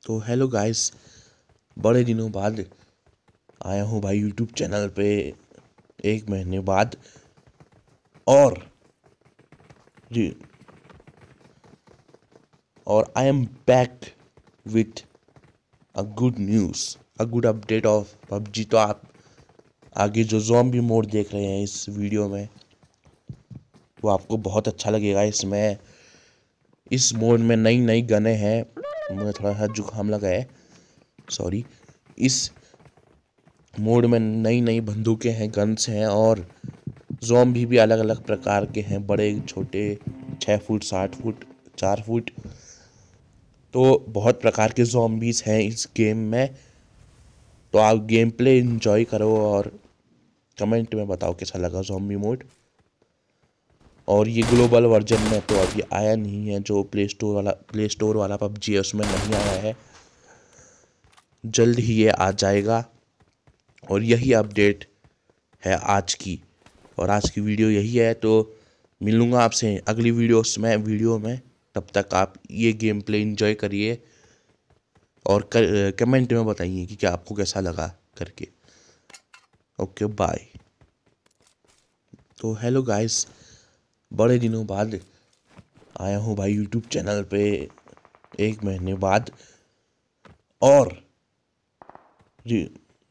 तो hello guys, बड़े दिनों बाद आया हूँ भाई यूट्यूब चैनल पे 1 महीने बाद। और जी और I am back with a good news, a good update of PUBG. तो आप आगे जो ज़ॉम्बी मोड देख रहे हैं इस वीडियो में, वो आपको बहुत अच्छा लगेगा। इसमें इस मोड में नई नई गनें हैं। मुझे थोड़ा सा जुकाम लगा है, सॉरी। इस मोड में नई नई बंदूकें हैं, गन्स हैं, और ज़ॉम्बी भी अलग अलग प्रकार के हैं, बड़े छोटे, 6 फुट, 60 फुट, 4 फुट। तो बहुत प्रकार के ज़ॉम्बीज़ हैं इस गेम में। तो आप गेम प्ले इंजॉय करो और कमेंट में बताओ कैसा लगा ज़ॉम्बी मोड। और ये ग्लोबल वर्जन में तो अभी आया नहीं है, जो प्ले स्टोर वाला पबजी है उसमें नहीं आया है। जल्द ही ये आ जाएगा। और यही अपडेट है आज की, और आज की वीडियो यही है। तो मिलूँगा आपसे अगली वीडियो में। तब तक आप ये गेम प्ले इंजॉय करिए और कमेंट में बताइए कि क्या आपको कैसा लगा करके। Okay, bye. तो हेलो गाइस, बड़े दिनों बाद आया हूँ भाई यूट्यूब चैनल पे 1 महीने बाद। और जी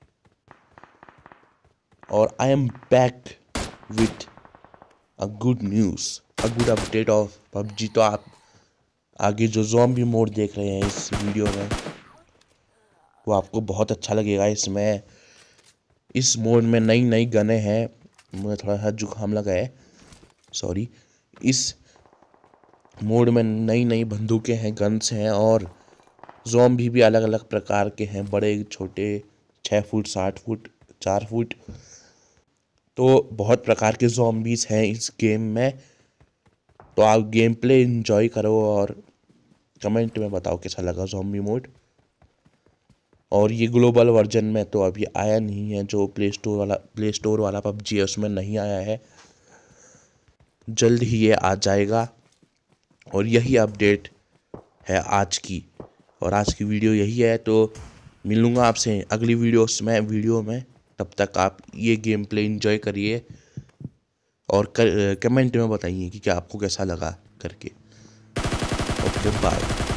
और I am back with a good news, a good update of PUBG. तो आप आगे जो ज़ॉम्बी मोड देख रहे हैं इस वीडियो में, वो आपको बहुत अच्छा लगेगा। इसमें इस मोड में नई नई गनें हैं। मुझे थोड़ा सा जुकाम लगा है, सॉरी। इस मोड में नई नई बंदूकें हैं, गन्स हैं, और ज़ॉम्बी भी अलग अलग प्रकार के हैं, बड़े छोटे, 6 फुट, 60 फुट, 4 फुट। तो बहुत प्रकार के ज़ॉम्बीज़ हैं इस गेम में। तो आप गेम प्ले इंजॉय करो और कमेंट में बताओ कैसा लगा ज़ॉम्बी मोड। और ये ग्लोबल वर्जन में तो अभी आया नहीं है, जो प्ले स्टोर वाला पबजी है उसमें नहीं आया है। जल्द ही ये आ जाएगा। और यही अपडेट है आज की, और आज की वीडियो यही है। तो मिलूँगा आपसे अगली वीडियो में। तब तक आप ये गेम प्ले इंजॉय करिए और कमेंट में बताइए कि क्या आपको कैसा लगा करके। Okay, bye.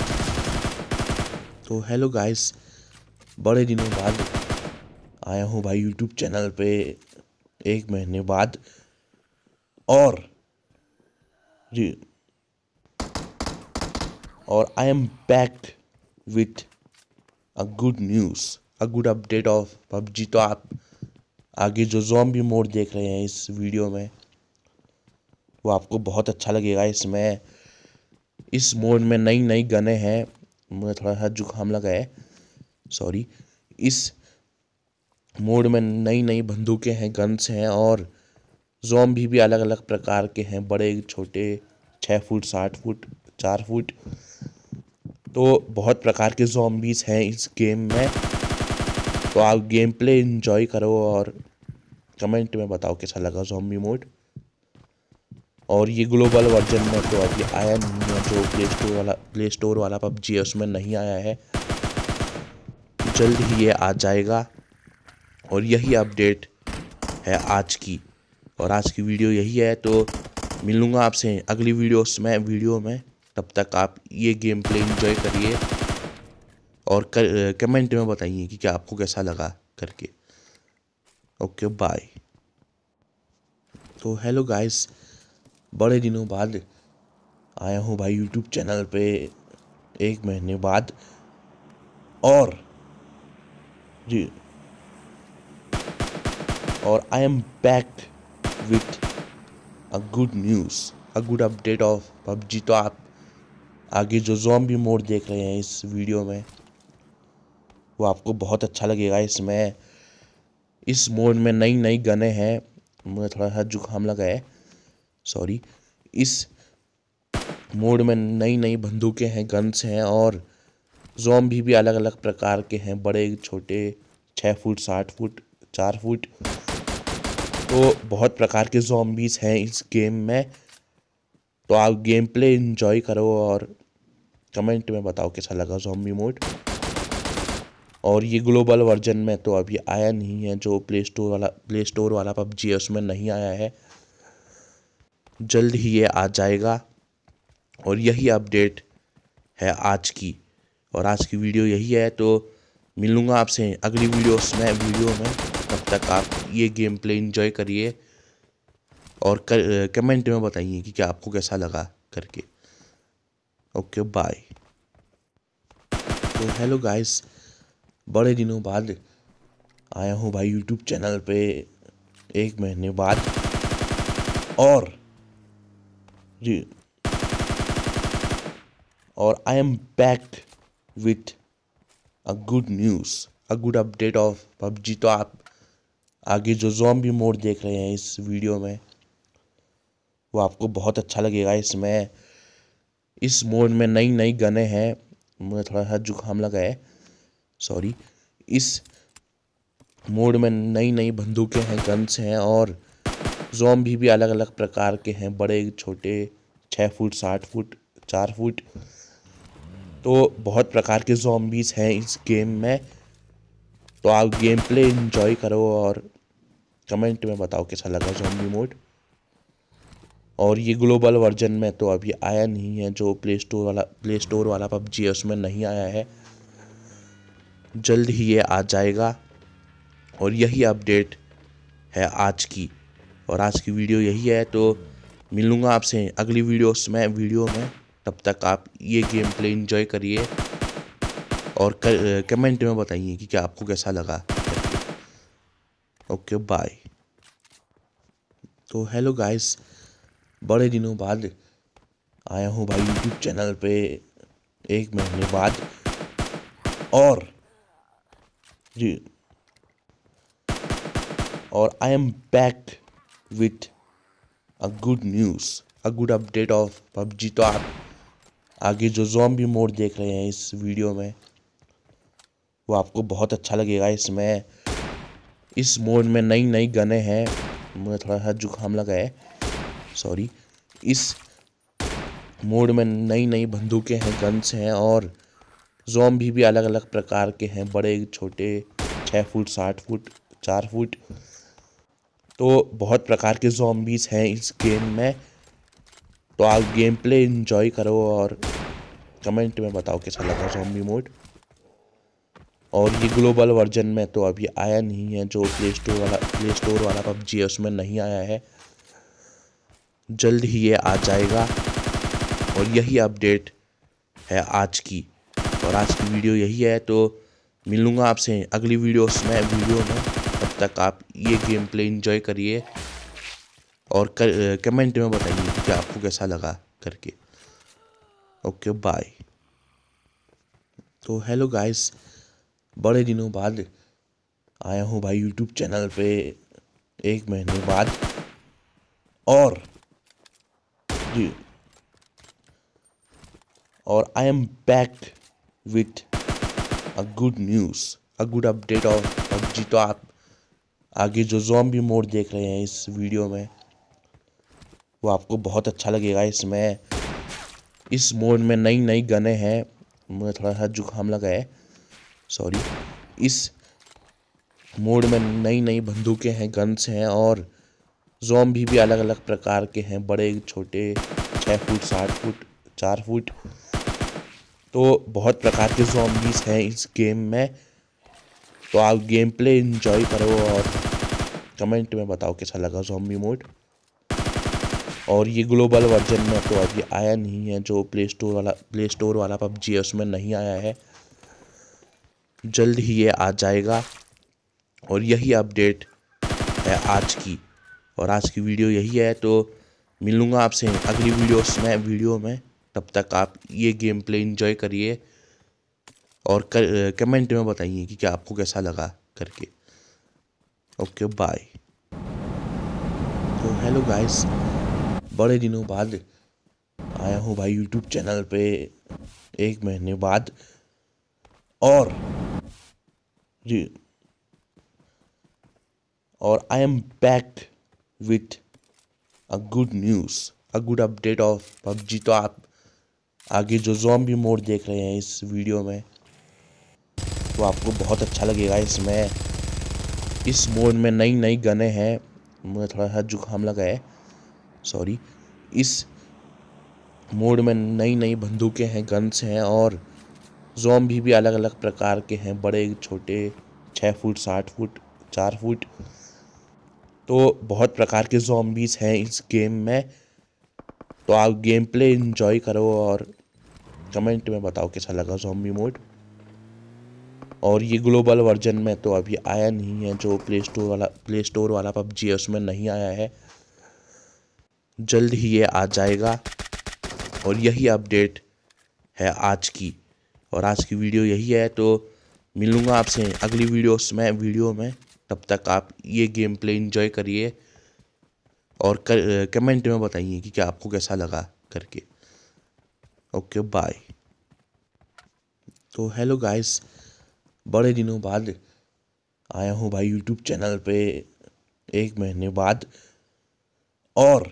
तो हेलो गाइस, बड़े दिनों बाद आया हूँ भाई यूट्यूब चैनल पे 1 महीने बाद। और जी और I am back with a good news, a good update of PUBG. तो आप आगे जो ज़ॉम्बी मोड देख रहे हैं इस वीडियो में, वो आपको बहुत अच्छा लगेगा। इसमें इस मोड में नई नई गनें हैं। मुझे थोड़ा सा जुकाम लगा है, सॉरी। इस मोड में नई नई बंदूकें हैं, गन्स हैं, और ज़ॉम्बी भी अलग अलग प्रकार के हैं, बड़े छोटे, 6 फुट, 60 फुट, 4 फुट। तो बहुत प्रकार के ज़ॉम्बीज़ हैं इस गेम में। तो आप गेम प्ले इंजॉय करो और कमेंट में बताओ कैसा लगा ज़ॉम्बी मोड। और ये ग्लोबल वर्जन में तो अभी आया नहीं है, जो प्ले स्टोर वाला पबजी है उसमें नहीं आया है। जल्द ही ये आ जाएगा। और यही अपडेट है आज की, और आज की वीडियो यही है। तो मिलूँगा आपसे अगली वीडियो में। तब तक आप ये गेम प्ले इंजॉय करिए और कमेंट में बताइए कि क्या आपको कैसा लगा करके। Okay, bye. तो हेलो गाइस, बड़े दिनों बाद आया हूँ भाई यूट्यूब चैनल पे 1 महीने बाद। और जी और I am back with a good news, a good update of PUBG. तो आप आगे जो ज़ॉम्बी मोड देख रहे हैं इस वीडियो में, वो आपको बहुत अच्छा लगेगा। इसमें इस मोड में नई नई गनें हैं। मुझे थोड़ा सा जुकाम लगा है, सॉरी। इस मोड में नई नई बंदूकें हैं, गन्स हैं, और ज़ॉम्बी भी अलग अलग प्रकार के हैं, बड़े छोटे, 6 फुट, 60 फुट, 4 फुट। तो बहुत प्रकार के ज़ॉम्बीज़ हैं इस गेम में। तो आप गेम प्ले इंजॉय करो और कमेंट में बताओ कैसा लगा ज़ॉम्बी मोड। और ये ग्लोबल वर्जन में तो अभी आया नहीं है। जो प्ले स्टोर वाला पबजी है उसमें नहीं आया है, जल्द ही ये आ जाएगा। और यही अपडेट है आज की, और आज की वीडियो यही है। तो मिलूँगा आपसे अगली वीडियो में। तब तक आप ये गेम प्ले एंजॉय करिए और कमेंट में बताइए कि क्या आपको कैसा लगा करके। Okay bye. तो हेलो गाइस, बड़े दिनों बाद आया हूँ भाई यूट्यूब चैनल पे, 1 महीने बाद। और I am back with a good news, a good update of PUBG. तो आप आगे जो ज़ॉम्बी मोड देख रहे हैं इस वीडियो में, वो आपको बहुत अच्छा लगेगा। इस मोड में नई नई गने हैं। मुझे थोड़ा सा जुकाम लगा है, सॉरी। इस मोड में नई नई बंदूकें हैं, गन्स हैं, और ज़ॉम्बी भी अलग अलग प्रकार के हैं, बड़े छोटे, 6 फुट, 60 फुट, 4 फुट। तो बहुत प्रकार के ज़ॉम्बीज़ हैं इस गेम में। तो आप गेम प्ले एंजॉय करो और कमेंट में बताओ कैसा लगा ज़ॉम्बी मोड। और ये ग्लोबल वर्जन में तो अभी आया नहीं है। जो प्ले स्टोर वाला पबजी है उसमें नहीं आया है, जल्द ही ये आ जाएगा। और यही अपडेट है आज की, और आज की वीडियो यही है। तो मिलूँगा आपसे अगली वीडियो में। तब तक आप ये गेम प्ले एंजॉय करिए और कमेंट में बताइए कि क्या आपको कैसा लगा करके। Okay bye. तो हेलो गाइस, बड़े दिनों बाद आया हूँ भाई यूट्यूब चैनल पे, 1 महीने बाद। और I am back with a good news, a good update of PUBG. तो आप आगे जो ज़ॉम्बी मोड देख रहे हैं इस वीडियो में, वो आपको बहुत अच्छा लगेगा। इस मोड में नई नई गने हैं। मुझे थोड़ा सा जुकाम लगा है, सॉरी। इस मोड में नई नई बंदूकें हैं, गन्स हैं, और ज़ॉम्बी भी अलग अलग प्रकार के हैं, बड़े छोटे, 6 फुट, 60 फुट, 4 फुट। तो बहुत प्रकार के ज़ॉम्बीज़ हैं इस गेम में। तो आप गेम प्ले एंजॉय करो और कमेंट में बताओ कैसा लगा ज़ॉम्बी मोड। और ये ग्लोबल वर्जन में तो अभी आया नहीं है। जो प्ले स्टोर वाला पबजी है उसमें नहीं आया है, जल्द ही ये आ जाएगा। और यही अपडेट है आज की, और आज की वीडियो यही है। तो मिलूँगा आपसे अगली वीडियो में। तब तक आप ये गेम प्ले एंजॉय करिए और कमेंट में बताइए कि क्या आपको कैसा लगा करके। Okay bye. तो हेलो गाइस, बड़े दिनों बाद आया हूँ भाई यूट्यूब चैनल पे, 1 महीने बाद। और I am back with a good news, a good update of PUBG. तो आप आगे जो ज़ॉम्बी मोड देख रहे हैं इस वीडियो में, वो आपको बहुत अच्छा लगेगा। इस मोड में नई नई गने हैं। मुझे थोड़ा सा जुकाम लगा है, सॉरी। इस मोड में नई नई बंदूकें हैं, गन्स हैं, और ज़ॉम्बी भी अलग अलग प्रकार के हैं, बड़े छोटे, 6 फुट, 60 फुट, 4 फुट। तो बहुत प्रकार के ज़ॉम्बीज़ हैं इस गेम में। तो आप गेम प्ले एंजॉय करो और कमेंट में बताओ कैसा लगा ज़ॉम्बी मोड। और ये ग्लोबल वर्जन में तो अभी आया नहीं है। जो प्ले स्टोर वाला पबजी है उसमें नहीं आया है, जल्द ही ये आ जाएगा। और यही अपडेट है आज की, और आज की वीडियो यही है। तो मिलूँगा आपसे अगली वीडियो में। तब तक आप ये गेम प्ले एंजॉय करिए और कमेंट में बताइए कि क्या आपको कैसा लगा करके। Okay bye. तो हेलो गाइस, बड़े दिनों बाद आया हूँ भाई यूट्यूब चैनल पे, 1 महीने बाद। और I am back with a good news, a good update of PUBG. तो आप आगे जो ज़ॉम्बी मोड देख रहे हैं इस वीडियो में, वो आपको बहुत अच्छा लगेगा। इसमें इस मोड में नई नई गनें हैं। मुझे थोड़ा सा जुकाम लगा है, सॉरी। इस मोड में नई नई बंदूकें हैं, गन्स हैं, और ज़ॉम्बी भी अलग अलग प्रकार के हैं, बड़े छोटे, 6 फुट, 60 फुट, 4 फुट। तो बहुत प्रकार के ज़ॉम्बीज़ हैं इस गेम में। तो आप गेम प्ले इंजॉय करो और कमेंट में बताओ कैसा लगा ज़ॉम्बी मोड। और ये ग्लोबल वर्जन में तो अभी आया नहीं है, जो प्ले स्टोर वाला पबजी है उसमें नहीं आया है। जल्द ही ये आ जाएगा। और यही अपडेट है आज की, और आज की वीडियो यही है। तो मिलूँगा आपसे अगली वीडियो में। तब तक आप ये गेम प्ले इंजॉय करिए और कमेंट में बताइए कि क्या आपको कैसा लगा करके। Okay, bye. तो हेलो गाइस, बड़े दिनों बाद आया हूँ भाई यूट्यूब चैनल पे, 1 महीने बाद। और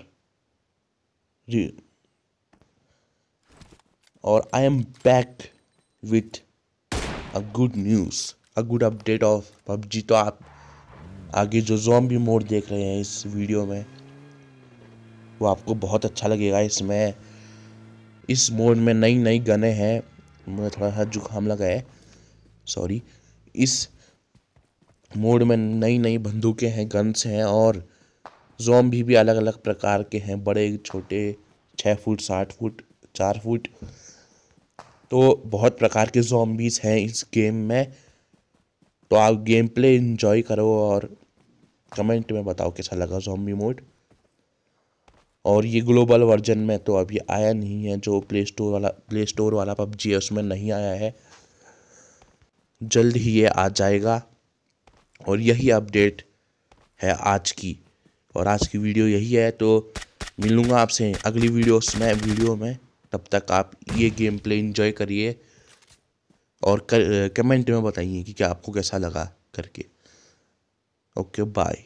I am back with a good news, a good update of PUBG. तो आप आगे जो ज़ॉम्बी मोड देख रहे हैं इस वीडियो में, वो आपको बहुत अच्छा लगेगा। इसमें इस मोड में नई नई गनें हैं। मुझे थोड़ा सा जुकाम लगा है, सॉरी। इस मोड में नई नई बंदूकें हैं, गन्स हैं, और ज़ॉम्बी भी अलग अलग प्रकार के हैं, बड़े छोटे, 6 फुट, 60 फुट, 4 फुट। तो बहुत प्रकार के ज़ॉम्बीज़ हैं इस गेम में। तो आप गेम प्ले इंजॉय करो और कमेंट में बताओ कैसा लगा ज़ॉम्बी मोड। और ये ग्लोबल वर्जन में तो अभी आया नहीं है, जो प्ले स्टोर वाला पबजी है उसमें नहीं आया है। जल्द ही ये आ जाएगा। और यही अपडेट है आज की, और आज की वीडियो यही है। तो मिलूँगा आपसे अगली वीडियो में। तब तक आप ये गेम प्ले इंजॉय करिए और कमेंट में बताइए कि क्या आपको कैसा लगा करके। Okay, bye.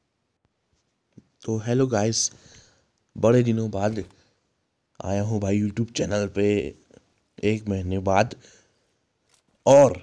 तो हेलो गाइस, बड़े दिनों बाद आया हूँ भाई यूट्यूब चैनल पे, 1 महीने बाद। और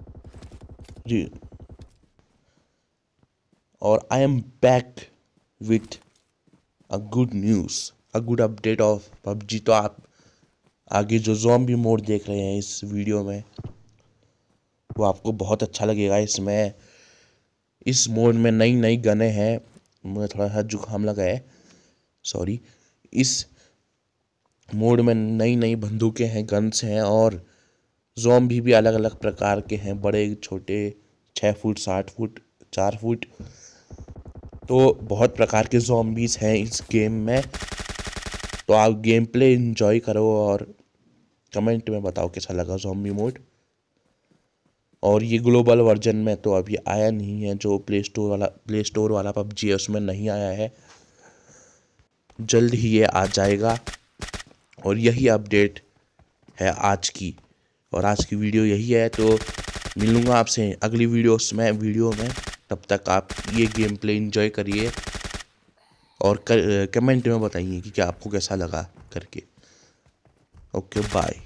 I am back with a good news, a good update of PUBG. तो आप आगे जो ज़ॉम्बी मोड देख रहे हैं इस वीडियो में, वो आपको बहुत अच्छा लगेगा। इसमें इस मोड में नई नई गनें हैं। मुझे थोड़ा सा जुकाम लगा है, सॉरी। इस मोड में नई नई बंदूकें हैं, गन्स हैं, और ज़ॉम्बी भी अलग अलग प्रकार के हैं, बड़े छोटे, 6 फुट, 60 फुट, 4 फुट। तो बहुत प्रकार के ज़ॉम्बीज़ हैं इस गेम में। तो आप गेम प्ले इंजॉय करो और कमेंट में बताओ कैसा लगा ज़ॉम्बी मोड। और ये ग्लोबल वर्जन में तो अभी आया नहीं है, जो प्ले स्टोर वाला पबजी है उसमें नहीं आया है। जल्द ही ये आ जाएगा। और यही अपडेट है आज की, और आज की वीडियो यही है। तो मिलूँगा आपसे अगली वीडियो में। तब तक आप ये गेम प्ले इंजॉय करिए और कमेंट में बताइए कि क्या आपको कैसा लगा करके। Okay, bye.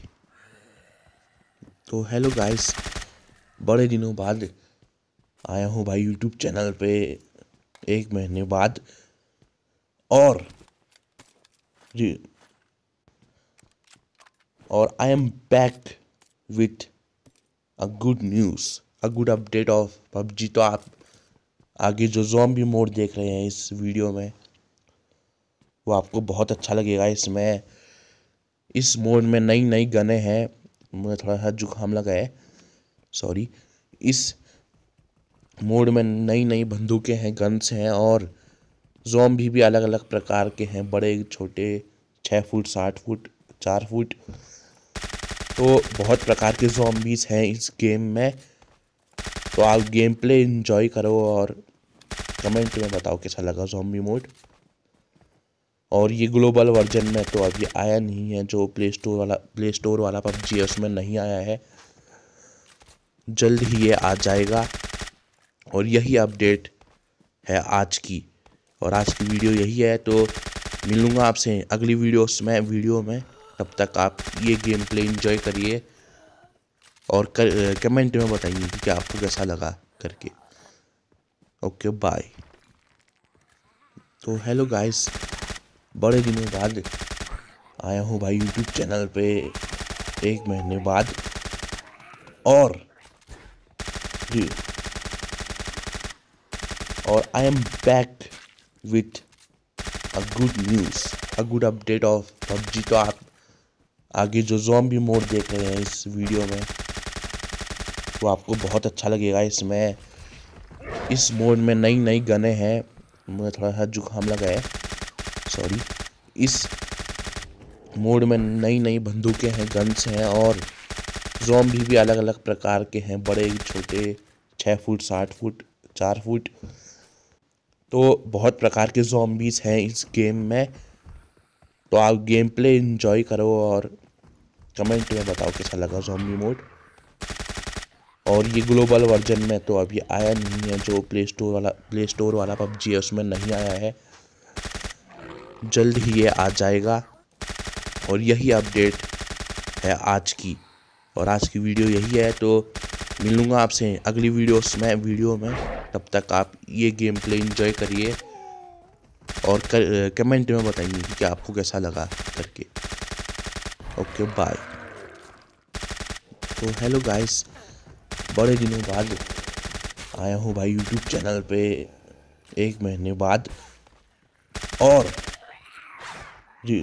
तो हेलो गाइस, बड़े दिनों बाद आया हूँ भाई यूट्यूब चैनल पे, 1 महीने बाद। और I am back with a good news, a good update of PUBG. तो आप आगे जो ज़ॉम्बी मोड देख रहे हैं इस वीडियो में, वो आपको बहुत अच्छा लगेगा। इसमें इस मोड में नई नई गनें हैं। मुझे थोड़ा सा जुकाम लगा है, सॉरी। इस मोड में नई नई बंदूकें हैं, गन्स हैं, और ज़ॉम्बी भी अलग अलग प्रकार के हैं, बड़े छोटे, 6 फुट, 60 फुट, 4 फुट। तो बहुत प्रकार के ज़ॉम्बीज़ हैं इस गेम में। तो आप गेम प्ले इंजॉय करो और कमेंट में बताओ कैसा लगा ज़ॉम्बी मोड। और ये ग्लोबल वर्जन में तो अभी आया नहीं है, जो प्ले स्टोर वाला पबजी है उसमें नहीं आया है। जल्द ही ये आ जाएगा। और यही अपडेट है आज की, और आज की वीडियो यही है। तो मिलूँगा आपसे अगली वीडियो में। तब तक आप ये गेम प्ले इंजॉय करिए और कमेंट में बताइए कि आपको कैसा लगा करके। Okay bye. तो हेलो गाइस, बड़े दिनों बाद आया हूँ भाई यूट्यूब चैनल पे, 1 महीने बाद। और जी, और I am back with a good news, a good update of PUBG. तो आप आगे जो ज़ॉम्बी मोड देख रहे हैं इस वीडियो में, तो आपको बहुत अच्छा लगेगा। इसमें इस मोड में नई नई गने हैं। मुझे थोड़ा सा जुकाम लगा है, सॉरी। इस मोड में नई नई बंदूकें हैं, गन्स हैं, और ज़ॉम्बी भी अलग अलग प्रकार के हैं, बड़े छोटे, 6 फुट, 60 फुट, 4 फुट। तो बहुत प्रकार के ज़ॉम्बीज़ हैं इस गेम में। तो आप गेम प्ले इंजॉय करो और कमेंट में बताओ कैसा लगा ज़ॉम्बी मोड। और ये ग्लोबल वर्जन में तो अभी आया नहीं है, जो प्ले स्टोर वाला पबजी है उसमें नहीं आया है। जल्द ही ये आ जाएगा। और यही अपडेट है आज की, और आज की वीडियो यही है। तो मिलूँगा आपसे अगली वीडियो में। तब तक आप ये गेम प्ले इंजॉय करिए और कमेंट में बताइए कि आपको कैसा लगा करके। Okay bye. तो हेलो गाइस, बड़े दिनों बाद आया हूँ भाई यूट्यूब चैनल पे, 1 महीने बाद। और जी,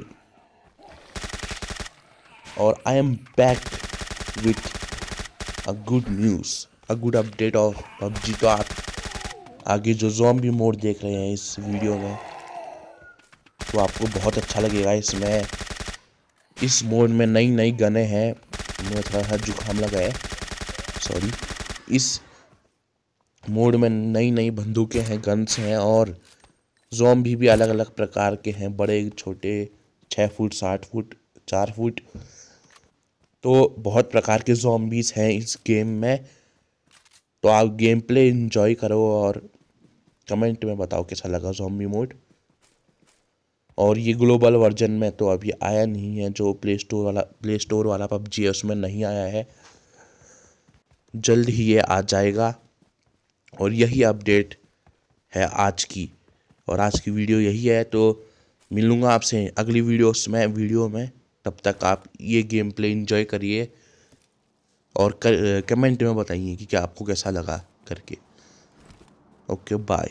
और I am back with a good news, a good update of PUBG. तो आप आगे जो ज़ॉम्बी मोड देख रहे हैं इस वीडियो में, तो आपको बहुत अच्छा लगेगा। इसमें इस मोड में नई नई गने हैं। मुझे थोड़ा सा जुकाम लगा है, सॉरी। इस मोड में नई नई बंदूकें हैं, गन्स हैं, और ज़ॉम्बी भी अलग अलग प्रकार के हैं, बड़े छोटे, 6 फुट, 60 फुट, 4 फुट। तो बहुत प्रकार के ज़ॉम्बीज़ हैं इस गेम में। तो आप गेम प्ले इंजॉय करो और कमेंट में बताओ कैसा लगा ज़ॉम्बी मोड। और ये ग्लोबल वर्जन में तो अभी आया नहीं है, जो प्ले स्टोर वाला पबजी है उसमें नहीं आया है। जल्द ही ये आ जाएगा। और यही अपडेट है आज की, और आज की वीडियो यही है। तो मिलूँगा आपसे अगली वीडियो में। तब तक आप ये गेम प्ले इंजॉय करिए और कमेंट में बताइए कि आपको कैसा लगा करके। Okay bye.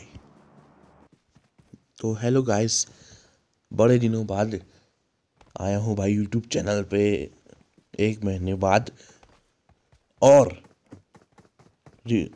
तो हेलो गाइस, बड़े दिनों बाद आया हूँ भाई यूट्यूब चैनल पे, 1 महीने बाद। और जी,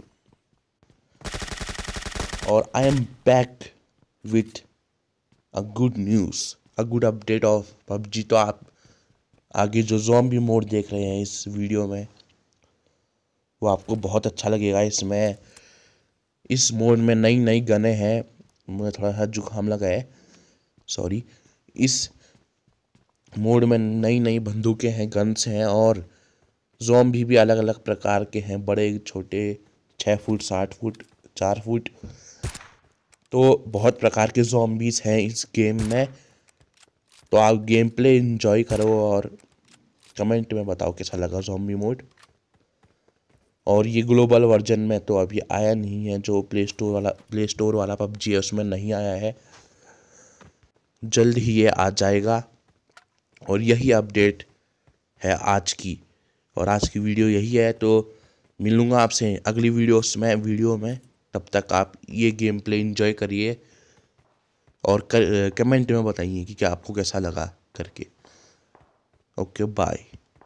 और I am back with a good news, a good update of PUBG. तो आप आगे जो ज़ॉम्बी मोड देख रहे हैं इस वीडियो में, वो आपको बहुत अच्छा लगेगा। इसमें इस मोड में नई नई गने हैं। मुझे थोड़ा सा जुकाम लगा है, सॉरी। इस मोड में नई नई बंदूकें हैं, गन्स हैं, और ज़ॉम्बी भी अलग अलग प्रकार के हैं, बड़े छोटे, 6 फुट, 60 फुट, 4 फुट। तो बहुत प्रकार के ज़ॉम्बीज़ हैं इस गेम में। तो आप गेम प्ले इंजॉय करो और कमेंट में बताओ कैसा लगा ज़ॉम्बी मोड। और ये ग्लोबल वर्जन में तो अभी आया नहीं है, जो प्ले स्टोर वाला पबजी है उसमें नहीं आया है। जल्द ही ये आ जाएगा। और यही अपडेट है आज की, और आज की वीडियो यही है। तो मिलूँगा आपसे अगली वीडियो में। तब तक आप ये गेम प्ले इंजॉय करिए और कमेंट में बताइए कि आपको कैसा लगा करके। Okay bye.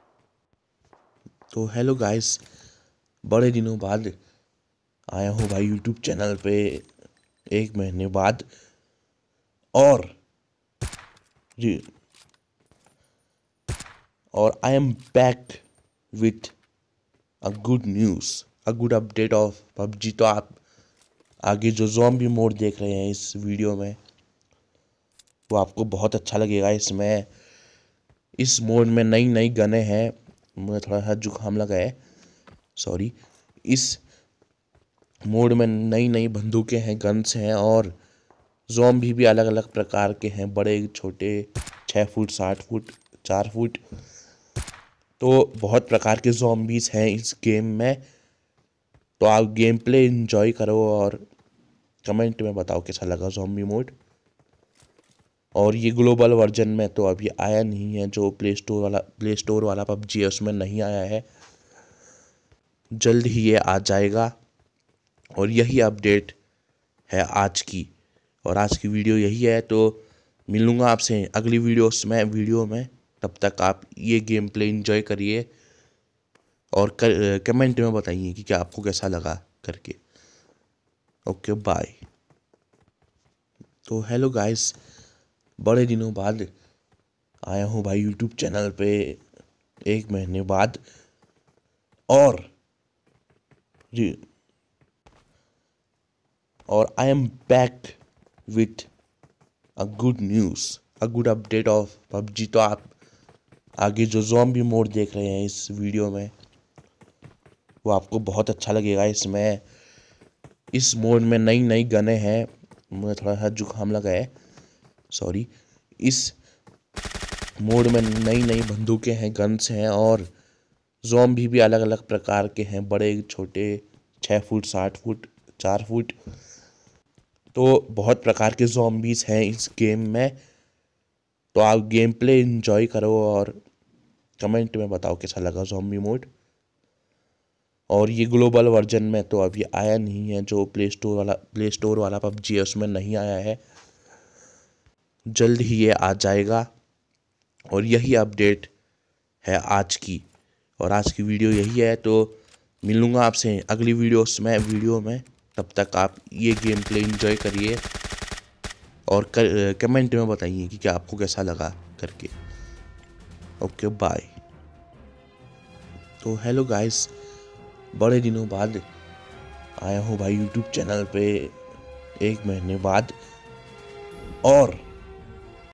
तो हेलो गाइस, बड़े दिनों बाद आया हूँ भाई यूट्यूब चैनल पे, 1 महीने बाद। और जी, और I am back with a good news, a good update of PUBG. तो आप आगे जो ज़ॉम्बी मोड देख रहे हैं इस वीडियो में, वो आपको बहुत अच्छा लगेगा। इसमें इस मोड में नई नई गने हैं। मुझे थोड़ा सा जुकाम लगा है, सॉरी। इस मोड में नई नई बंदूकें हैं, गन्स हैं, और ज़ॉम्बी भी अलग अलग प्रकार के हैं, बड़े छोटे, 6 फुट, 60 फुट, 4 फुट। तो बहुत प्रकार के ज़ॉम्बीज़ हैं इस गेम में। तो आप गेम प्ले एंजॉय करो और कमेंट में बताओ कैसा लगा ज़ॉम्बी मोड। और ये ग्लोबल वर्जन में तो अभी आया नहीं है, जो प्ले स्टोर वाला पबजी है उसमें नहीं आया है, जल्द ही ये आ जाएगा। और यही अपडेट है आज की, और आज की वीडियो यही है। तो मिलूँगा आपसे अगली वीडियो में। तब तक आप ये गेम प्ले एंजॉय करिए और कमेंट में बताइए कि क्या आपको कैसा लगा करके। Okay bye. तो हेलो गाइस, बड़े दिनों बाद आया हूँ भाई यूट्यूब चैनल पे, 1 महीने बाद। और I am back with a good news, a good update of PUBG. तो आप आगे जो ज़ॉम्बी मोड देख रहे हैं इस वीडियो में, वो आपको बहुत अच्छा लगेगा। इस मोड में नई नई गनें हैं। मुझे थोड़ा सा जुकाम लगा है, सॉरी। इस मोड में नई नई बंदूकें हैं, गन्स हैं, और ज़ॉम्बी भी अलग अलग प्रकार के हैं, बड़े छोटे, 6 फुट, 60 फुट, 4 फुट। तो बहुत प्रकार के ज़ॉम्बीज़ हैं इस गेम में। तो आप गेम प्ले एंजॉय करो और कमेंट में बताओ कैसा लगा ज़ॉम्बी मोड। और ये ग्लोबल वर्जन में तो अभी आया नहीं है, जो प्ले स्टोर वाला पबजी है उसमें नहीं आया है, जल्द ही ये आ जाएगा। और यही अपडेट है आज की, और आज की वीडियो यही है। तो मिलूँगा आपसे अगली वीडियो में। तब तक आप ये गेम प्ले एंजॉय करिए और कमेंट में बताइए कि क्या आपको कैसा लगा करके। Okay bye. तो हेलो गाइस, बड़े दिनों बाद आया हूँ भाई यूट्यूब चैनल पे, 1 महीने बाद। और